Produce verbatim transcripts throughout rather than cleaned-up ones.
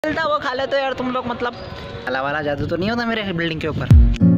मिलता वो खा लेते यार तुम लोग। मतलब काला वाला जादू तो नहीं होता मेरे बिल्डिंग के ऊपर।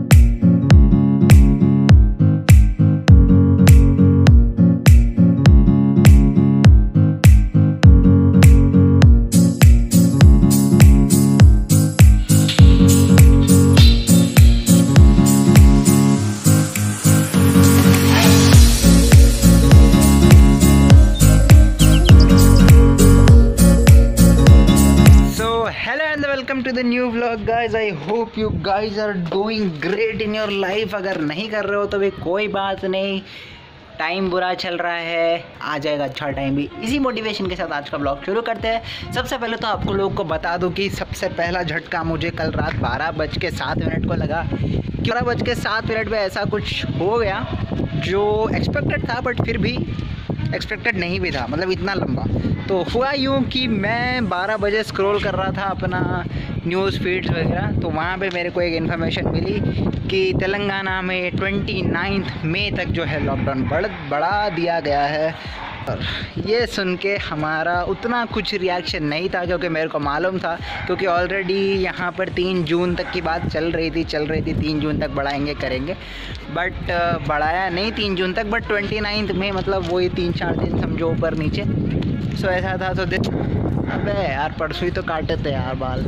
Welcome to the new vlog guys. I hope you guys are doing great in your life. अगर नहीं कर रहे हो तो भी कोई बात नहीं, टाइम बुरा चल रहा है, आ जाएगा अच्छा टाइम भी। इसी मोटिवेशन के साथ आज का ब्लॉग शुरू करते हैं। सबसे पहले तो आपको लोगों को बता दूं कि सबसे पहला झटका मुझे कल रात बारह बज के सात मिनट को लगा। बारह बज के सात मिनट में ऐसा कुछ हो गया जो एक्सपेक्टेड था, बट फिर भी एक्सपेक्टेड नहीं भी था, मतलब इतना लंबा। तो हुआ यूँ कि मैं बारह बजे स्क्रॉल कर रहा था अपना न्यूज़ फीड्स वगैरह, तो वहाँ पे मेरे को एक इन्फॉर्मेशन मिली कि तेलंगाना में ट्वेंटी नाइन्थ मई तक जो है लॉकडाउन बढ़ बढ़ा दिया गया है। और ये सुन के हमारा उतना कुछ रिएक्शन नहीं था, क्योंकि मेरे को मालूम था, क्योंकि ऑलरेडी यहाँ पर तीन जून तक की बात चल रही थी चल रही थी तीन जून तक बढ़ाएंगे करेंगे, बट बढ़ाया नहीं तीन जून तक, बट ट्वेंटी नाइन्थ में मतलब वही तीन चार दिन समझो ऊपर नीचे। सो ऐसा था। तो देख अबे यार परसों ही तो काटे थे यार बाल।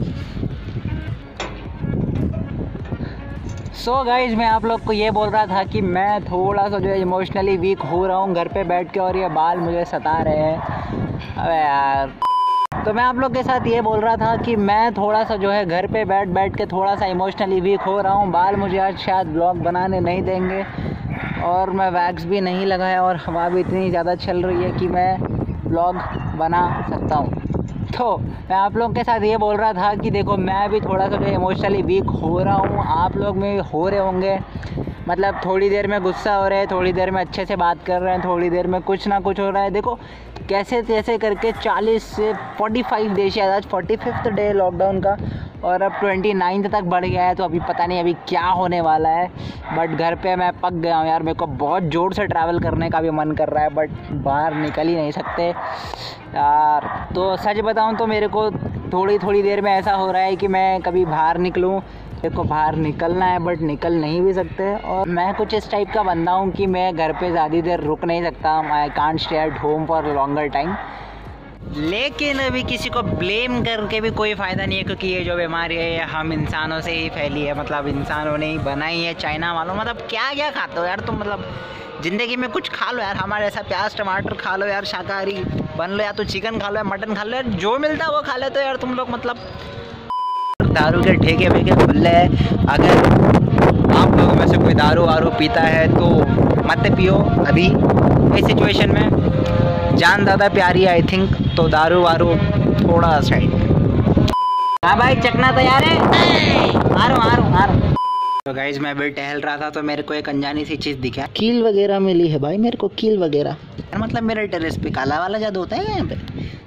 सो so गाइज मैं आप लोग को ये बोल रहा था कि मैं थोड़ा सा जो है इमोशनली वीक हो रहा हूँ घर पे बैठ के, और ये बाल मुझे सता रहे हैं। अबे यार, तो मैं आप लोग के साथ ये बोल रहा था कि मैं थोड़ा सा जो है घर पे बैठ बैठ के थोड़ा सा इमोशनली वीक हो रहा हूँ। बाल मुझे आज शायद ब्लॉग बनाने नहीं देंगे, और मैं वैक्स भी नहीं लगाया, और हवा भी इतनी ज़्यादा चल रही है कि मैं ब्लॉग बना सकता हूँ। तो मैं आप लोगों के साथ ये बोल रहा था कि देखो मैं भी थोड़ा सा जो इमोशनली वीक हो रहा हूँ, आप लोग में हो रहे होंगे। मतलब थोड़ी देर में गुस्सा हो रहे हैं, थोड़ी देर में अच्छे से बात कर रहे हैं, थोड़ी देर में कुछ ना कुछ हो रहा है। देखो कैसे कैसे करके चालीस से पैंतालीस डे शायद आज फोर्टी फिफ्थ डे लॉकडाउन का, और अब ट्वेंटी नाइन्थ तक बढ़ गया है। तो अभी पता नहीं अभी क्या होने वाला है, बट घर पे मैं पक गया हूँ यार। मेरे को बहुत ज़ोर से ट्रैवल करने का भी मन कर रहा है, बट बाहर निकल ही नहीं सकते यार। तो सच बताऊँ तो मेरे को थोड़ी थोड़ी देर में ऐसा हो रहा है कि मैं कभी बाहर निकलूँ, मेरे को बाहर निकलना है बट निकल नहीं भी सकते। और मैं कुछ इस टाइप का बंदा हूँ कि मैं घर पे ज़्यादा देर रुक नहीं सकता। I can't stay at home for longer time. लेकिन अभी किसी को ब्लेम करके भी कोई फ़ायदा नहीं है, क्योंकि ये जो बीमारी है हम इंसानों से ही फैली है। मतलब इंसानों ने ही बनाई है, चाइना वालों। मतलब क्या क्या खाते हो यार तुम, मतलब ज़िंदगी में कुछ खा लो यार, हमारे ऐसा प्याज टमाटर खा लो यार, शाकाहारी बन लो, या तो चिकन खा लो या मटन खा लो यार, जो मिलता है वो खा लेते हो यार तुम लोग। मतलब दारू के ठेके वेके खुले हैं। अगर आप लोगों में से कोई दारू वारू पीता है तो मत पियो अभी इस सिचुएशन में, जान ज़्यादा प्यारी है आई थिंक। तो दारू वारू थोड़ा साइड। हाँ भाई चकना तैयार है, मारो मारो मारो। तो गाइज मैं अभी टहल रहा था, तो मेरे को एक अनजानी सी चीज़ दिखा, कील वगैरह मिली है भाई मेरे को, कील वगैरह। मतलब मेरे टेरेस पे काला वाला जादू होता है यहाँ पे।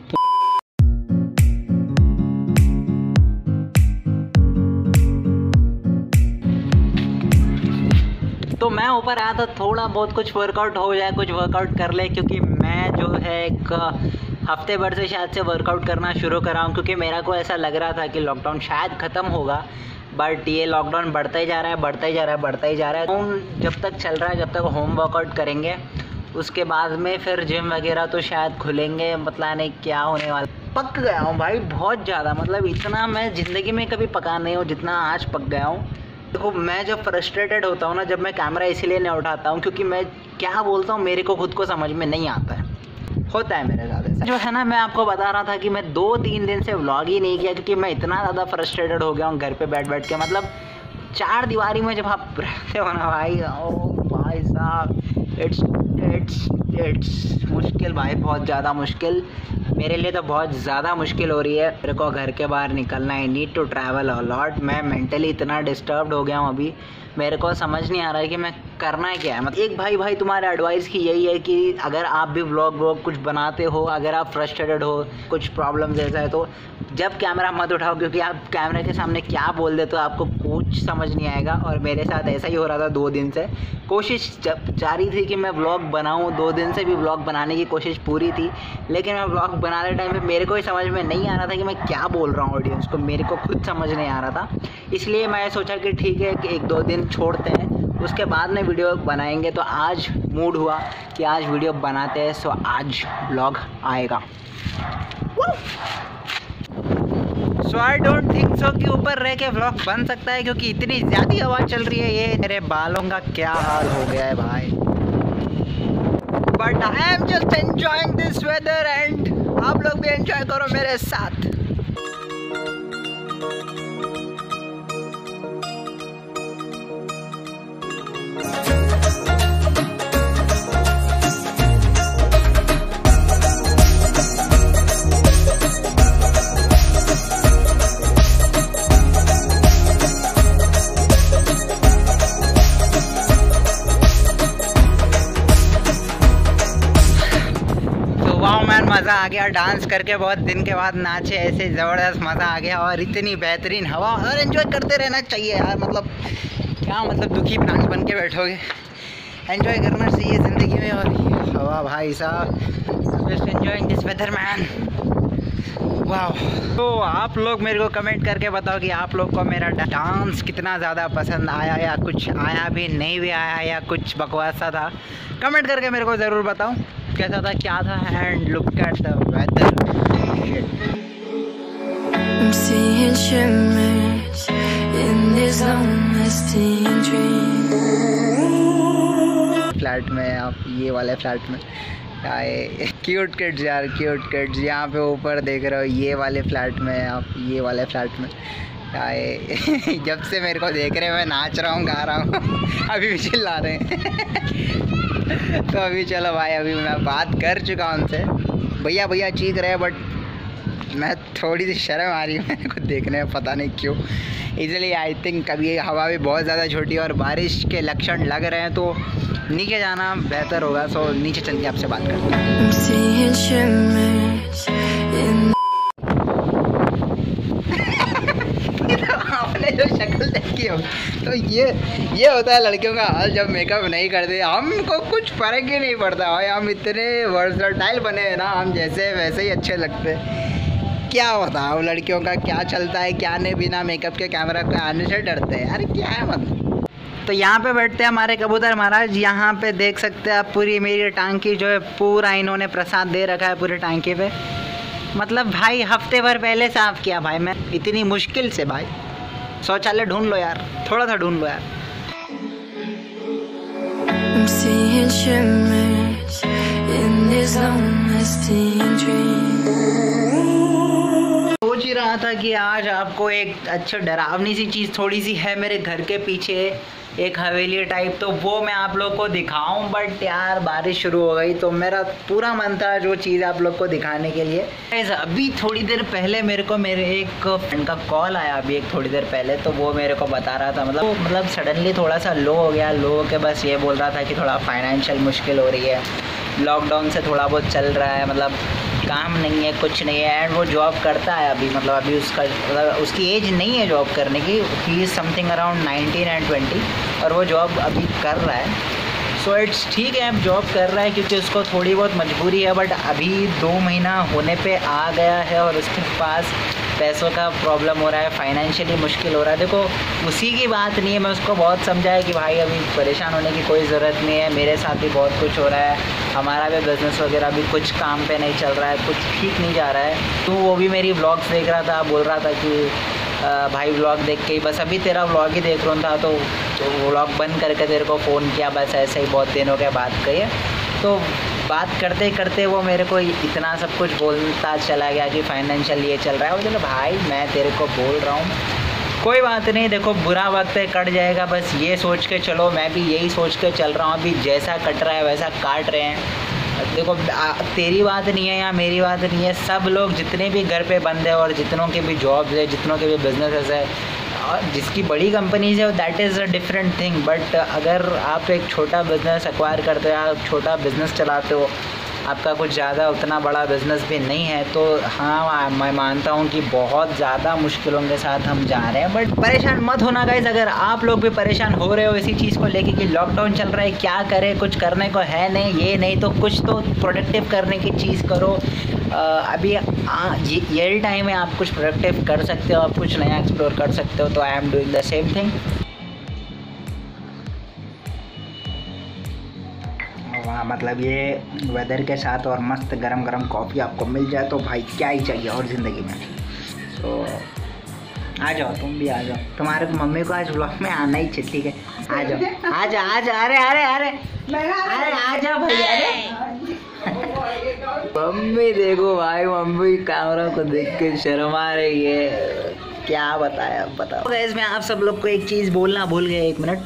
तो मैं ऊपर आया था, थोड़ा बहुत कुछ वर्कआउट हो जाए, कुछ वर्कआउट कर ले, क्योंकि मैं जो है एक हफ्ते भर से शायद से वर्कआउट करना शुरू कर रहा हूँ। क्योंकि मेरा को ऐसा लग रहा था कि लॉकडाउन शायद ख़त्म होगा, बट ये लॉकडाउन बढ़ता ही जा रहा है बढ़ता ही जा रहा है बढ़ता ही जा रहा है। तो जब तक चल रहा है, जब तक होम वर्कआउट करेंगे, उसके बाद में फिर जिम वगैरह तो शायद खुलेंगे। मतलब नहीं क्या होने वाला। पक गया हूँ भाई बहुत ज़्यादा, मतलब इतना मैं ज़िंदगी में कभी पका नहीं हूँ जितना आज पक गया हूँ। देखो मैं जब फ्रस्ट्रेटेड होता हूँ ना, जब मैं कैमरा इसीलिए नहीं उठाता हूँ क्योंकि मैं क्या बोलता हूँ मेरे को खुद को समझ में नहीं आता है, होता है मेरे साथ ऐसा। जो है ना, मैं आपको बता रहा था कि मैं दो तीन दिन से व्लॉग ही नहीं किया, क्योंकि मैं इतना ज़्यादा फ्रस्ट्रेटेड हो गया हूँ घर पे बैठ बैठ के। मतलब चार दीवारी में जब आप रहते हो ना भाई, ओ भाई साहब, इट्स इट्स इट्स मुश्किल भाई, बहुत ज़्यादा मुश्किल। मेरे लिए तो बहुत ज़्यादा मुश्किल हो रही है। मेरे को घर के बाहर निकलना है, need to travel a lot. मैं मेंटली इतना डिस्टर्ब्ड हो गया हूँ अभी, मेरे को समझ नहीं आ रहा है कि मैं करना क्या है। मतलब एक भाई भाई तुम्हारे एडवाइस की यही है कि अगर आप भी व्लॉग व्लॉग कुछ बनाते हो, अगर आप फ्रस्ट्रेटेड हो, कुछ प्रॉब्लम जैसा है, तो जब कैमरा मत उठाओ, क्योंकि आप कैमरे के सामने क्या बोल देते हो आपको कुछ समझ नहीं आएगा। और मेरे साथ ऐसा ही हो रहा था दो दिन से। कोशिश जब जारी थी कि मैं व्लॉग बनाऊँ, दो दिन से भी व्लॉग बनाने की कोशिश पूरी थी, लेकिन मैं व्लॉग बनाते टाइम पे मेरे को ही समझ में नहीं आ रहा था कि मैं क्या बोल रहा हूँ ऑडियंस को, मेरे को खुद समझ नहीं आ रहा था। इसलिए मैं सोचा कि ठीक है कि एक दो दिन छोड़ते हैं, उसके बाद में वीडियो बनाएंगे। तो आज मूड हुआ कि आज वीडियो बनाते हैं, सो आज व्लॉग आएगा। सो आई डोंट थिंक सो कि ऊपर रह के व्लॉग बन सकता है, क्योंकि इतनी ज़्यादा हवा चल रही है। ये मेरे बालों का क्या हाल हो गया है भाई। But I am just enjoying this weather and आप लोग भी एंजॉय करो मेरे साथ। मज़ा आ गया, डांस करके बहुत दिन के बाद नाचे, ऐसे ज़बरदस्त मज़ा आ गया। और इतनी बेहतरीन हवा, और एंजॉय करते रहना चाहिए यार। मतलब क्या मतलब दुखी प्राणी बन के बैठोगे, एंजॉय करना चाहिए ज़िंदगी में। और हवा भाई साहब, just enjoying this weather man, वाह। तो आप लोग मेरे को कमेंट करके बताओ कि आप लोग को मेरा डांस कितना ज़्यादा पसंद आया, या कुछ आया भी नहीं भी आया, या कुछ बकवास सा था। कमेंट करके मेरे को ज़रूर बताओ कैसा था, क्या था। And look at the weather, I'm seeing shimmers in this long-lasting dream. Flat में आप, ये वाले फ्लैट में आए, क्यूट किड्स यार, क्यूट किड्स। यहाँ पे ऊपर देख रहे हो, ये वाले फ्लैट में आप, ये वाले फ्लैट में आए। जब से मेरे को देख रहे हैं मैं नाच रहा हूँ, गा रहा हूँ, अभी भी चिल्ला रहे हैं। तो अभी चलो भाई, अभी मैं बात कर चुका हूँ उनसे, भैया भैया चीख रहे हैं, बट मैं थोड़ी सी शर्म आ रही है मेरे को देखने में, पता नहीं क्यों। इसलिए आई थिंक अभी हवा भी बहुत ज़्यादा छोटी और बारिश के लक्षण लग रहे हैं, तो नीचे जाना बेहतर होगा। सो नीचे चल के आपसे बात करते हैं। आपने जो शक्ल देखी हो, तो ये ये होता है लड़कियों का हाल जब मेकअप नहीं करते। हमको कुछ फर्क ही नहीं पड़ता भाई, हम इतने वर्सटाइल बने हैं ना, हम जैसे वैसे ही अच्छे लगते हैं। क्या बताओ लड़कियों का क्या चलता है, क्या नहीं, बिना मेकअप के कैमरा के आने से डरते हैं। अरे क्या है मतलब। तो यहाँ पे बैठते हैं हमारे कबूतर महाराज। यहाँ पे देख सकते हैं आप, पूरी मेरी टांकी जो है पूरा इन्होंने प्रसाद दे रखा है पूरी टांकी पे। मतलब भाई हफ्ते भर पहले साफ़ किया भाई मैं, इतनी मुश्किल से। भाई शौचालय ढूंढ लो यार, थोड़ा सा ढूंढ लो यार। सोच ही रहा था कि आज आपको एक अच्छा डरावनी सी चीज़ थोड़ी सी है मेरे घर के पीछे, एक हवेली टाइप, तो वो मैं आप लोग को दिखाऊं। बट यार बारिश शुरू हो गई, तो मेरा पूरा मन था जो चीज़ आप लोग को दिखाने के लिए। अभी थोड़ी देर पहले मेरे को मेरे एक फ्रेंड का कॉल आया, अभी एक थोड़ी देर पहले, तो वो मेरे को बता रहा था, मतलब मतलब सडनली थोड़ा सा लो हो गया। लो के बस ये बोल रहा था कि थोड़ा फाइनेंशियल मुश्किल हो रही है, लॉकडाउन से थोड़ा बहुत चल रहा है, मतलब काम नहीं है, कुछ नहीं है। एंड वो जॉब करता है अभी, मतलब अभी उसका मतलब उसकी एज नहीं है जॉब करने की, he is something around nineteen and twenty, और वो जॉब अभी कर रहा है। सो इट्स ठीक है, अब जॉब कर रहा है क्योंकि उसको थोड़ी बहुत मजबूरी है। बट अभी दो महीना होने पे आ गया है और उसके पास पैसों का प्रॉब्लम हो रहा है, फाइनेंशियली मुश्किल हो रहा है। देखो उसी की बात नहीं है, मैं उसको बहुत समझाया कि भाई अभी परेशान होने की कोई ज़रूरत नहीं है, मेरे साथ भी बहुत कुछ हो रहा है, हमारा भी बिज़नेस वगैरह भी कुछ काम पे नहीं चल रहा है, कुछ ठीक नहीं जा रहा है। तो वो भी मेरी व्लॉग्स देख रहा था, बोल रहा था कि आ, भाई व्लॉग देख के ही बस अभी तेरा व्लॉग ही देख रहा था, तो, तो व्लॉग बंद करके तेरे को फ़ोन किया, बस ऐसे ही बहुत दिनों के बात कही। तो बात करते करते वो मेरे को इतना सब कुछ बोलता चला गया कि फाइनेंशियल ये चल रहा है। वो चलो भाई मैं तेरे को बोल रहा हूँ, कोई बात नहीं, देखो बुरा वक्त है, कट जाएगा, बस ये सोच के चलो। मैं भी यही सोच के चल रहा हूँ, अभी जैसा कट रहा है वैसा काट रहे हैं। देखो तेरी बात नहीं है या मेरी बात नहीं है, सब लोग जितने भी घर पे बंद है और जितनों के भी जॉब्स है, जितनों के भी बिजनेसेस है, और जिसकी बड़ी कंपनीज है that is a different thing. But अगर आप एक छोटा बिजनेस एक्वायर करते हो या छोटा बिजनेस चलाते हो, आपका कुछ ज़्यादा उतना बड़ा बिजनेस भी नहीं है, तो हाँ मैं मानता हूँ कि बहुत ज़्यादा मुश्किलों के साथ हम जा रहे हैं। बट परेशान मत होना गाइस, अगर आप लोग भी परेशान हो रहे हो इसी चीज़ को लेके कि लॉकडाउन चल रहा है, क्या करें, कुछ करने को है नहीं, ये नहीं तो कुछ तो प्रोडक्टिव करने की चीज़ करो। आ, अभी आ, यही टाइम है, आप कुछ प्रोडक्टिव कर सकते हो, आप कुछ नया एक्सप्लोर कर सकते हो। तो I am doing the same thing. वहाँ मतलब ये वेदर के साथ और मस्त गरम गरम कॉफ़ी आपको मिल जाए तो भाई क्या ही चाहिए और ज़िंदगी में। तो आ जाओ, तुम भी आ जाओ, तुम्हारे मम्मी को आज ब्लॉग में आना ही चाहिए, ठीक है? आ जाओ आ जाओ आ जाओ, अरे अरे अरे अरे आ जाओ भाई, अरे मम्मी देखो भाई, मम्मी कैमरा को देख के शर्मा रही है, क्या बताया अब बताओ। गाइस मैं आप सब लोग को एक चीज़ बोलना भूल गया, एक मिनट,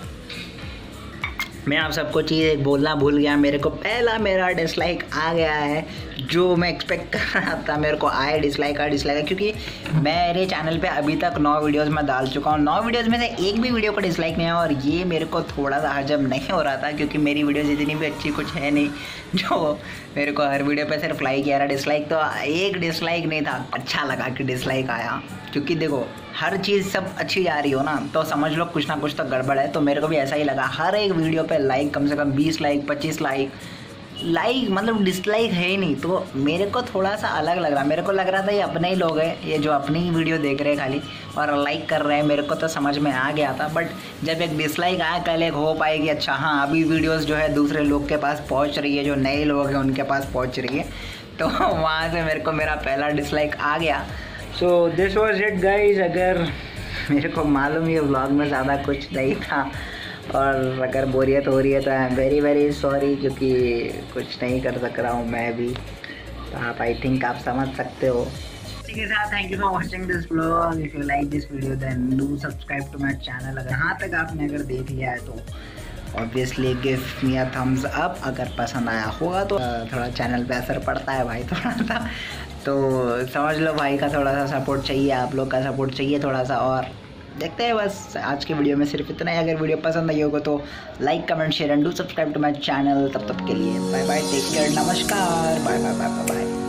मैं आप सबको चीज़ एक बोलना भूल गया। मेरे को पहला मेरा डिसलाइक आ गया है, जो मैं एक्सपेक्ट कर रहा था मेरे को आए डिसलाइक आ डिसलाइक है, क्योंकि मेरे चैनल पे अभी तक नौ वीडियोस में डाल चुका हूँ, नौ वीडियोस में से एक भी वीडियो का डिसलाइक नहीं है। और ये मेरे को थोड़ा सा हजम नहीं हो रहा था, क्योंकि मेरी वीडियोस इतनी भी अच्छी कुछ है नहीं जो मेरे को हर वीडियो पे सिर्फ लाइक या डिसलाइक। तो एक डिसलाइक नहीं था, अच्छा लगा कि डिसलाइक आया, क्योंकि देखो हर चीज़ सब अच्छी जा रही हो ना तो समझ लो कुछ ना कुछ तो गड़बड़ है। तो मेरे को भी ऐसा ही लगा, हर एक वीडियो पे लाइक कम से कम बीस लाइक पच्चीस लाइक लाइक मतलब डिसलाइक है ही नहीं। तो मेरे को थोड़ा सा अलग लग रहा, मेरे को लग रहा था ये अपने ही लोग हैं, ये जो अपनी ही वीडियो देख रहे हैं खाली और लाइक कर रहे हैं, मेरे को तो समझ में आ गया था। बट जब एक डिसलाइक आया, कल एक हो पाएगी अच्छा हाँ अभी वीडियोस जो है दूसरे लोग के पास पहुंच रही है, जो नए लोग हैं उनके पास पहुंच रही है, तो वहाँ से मेरे को मेरा पहला डिसलाइक आ गया। So this was it guys. अगर मेरे को मालूम ये व्लॉग में ज़्यादा कुछ नहीं था और अगर बोरियत हो रही है तो I am very very sorry, क्योंकि कुछ नहीं कर सक रहा हूँ मैं भी, तो आप आई थिंक आप समझ सकते हो। इसी के साथ thank you for watching this vlog. If you like this video then do subscribe to my channel. अगर यहाँ तक आपने अगर देख लिया है तो obviously give me a thumbs up. अगर पसंद आया होगा तो थोड़ा चैनल पे असर पड़ता है भाई थोड़ा सा, तो समझ लो भाई का थोड़ा सा सपोर्ट चाहिए, आप लोग का सपोर्ट चाहिए थोड़ा सा। और देखते हैं बस आज के वीडियो में सिर्फ इतना ही। अगर वीडियो पसंद आई होगा तो like comment share and do subscribe to my channel. तब तक के लिए बाय बाय, टेक केयर, नमस्कार, बाय बाय बाय बाय।